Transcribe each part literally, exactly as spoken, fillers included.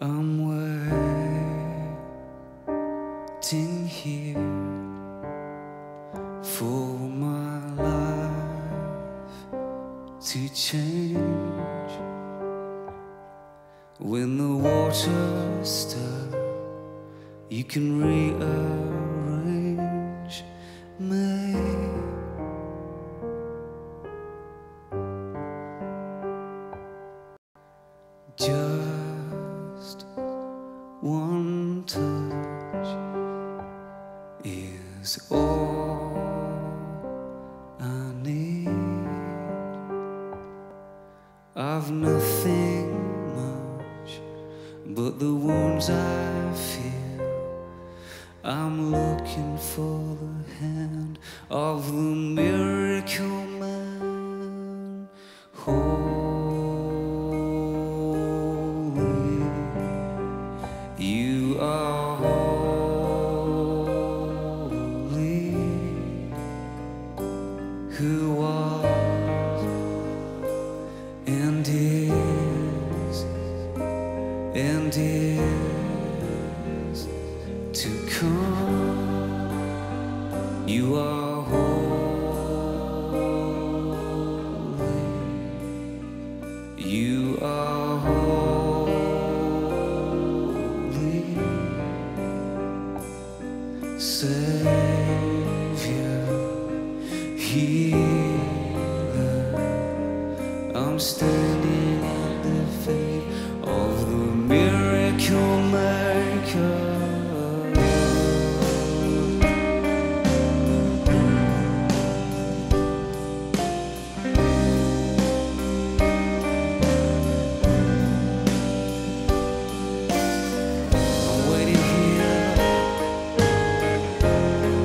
I'm waiting here for my life to change. When the waters stir, you can rearrange me. Just one touch is all I need. I've nothing much but the wounds I feel. I'm looking for the hand of the miracle man. Holy, you are holy, who was and is and is to come. You are holy, you are holy, Savior, healer. I'm standing at the feet of the miracle maker. I'm waiting here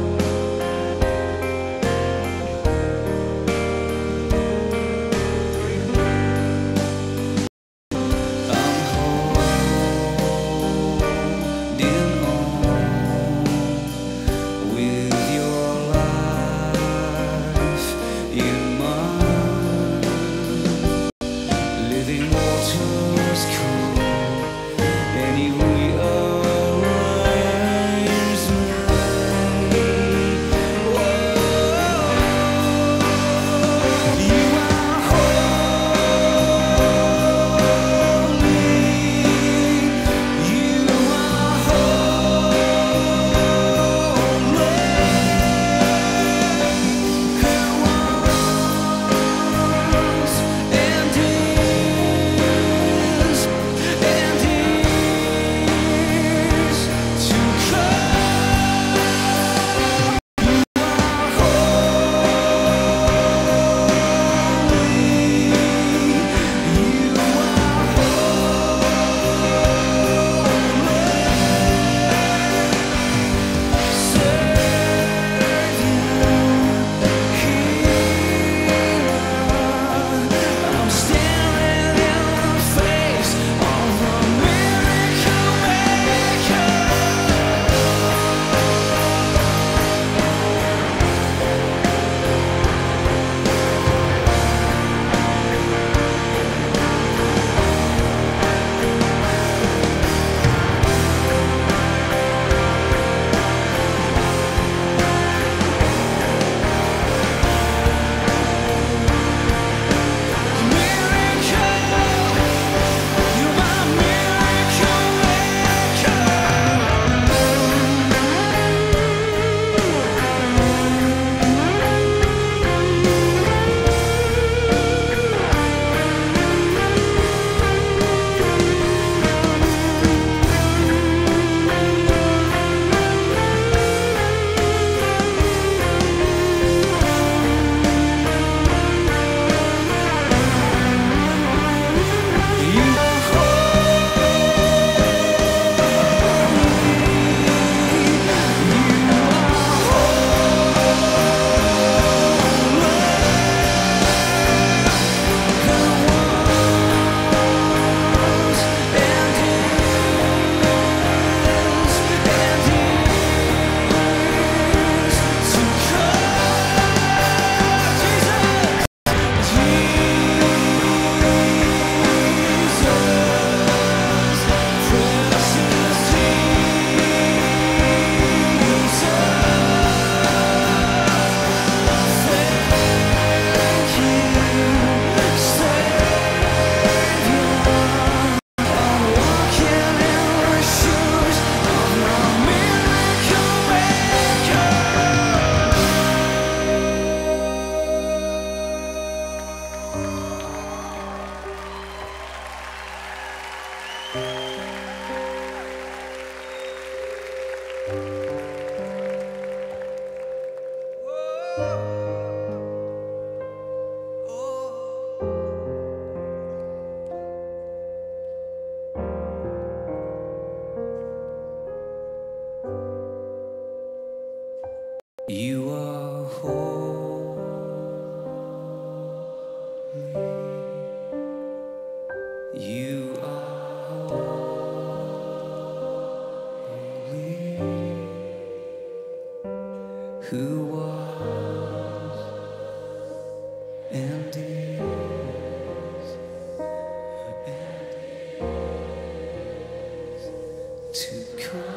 You are holy, you are holy, who was and is and is to come.